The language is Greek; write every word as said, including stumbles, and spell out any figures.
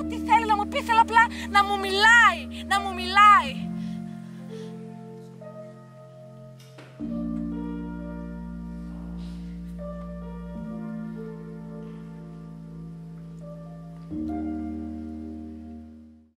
τι θέλει να μου πει, θέλω απλά να μου μιλάει, να μου μιλάει.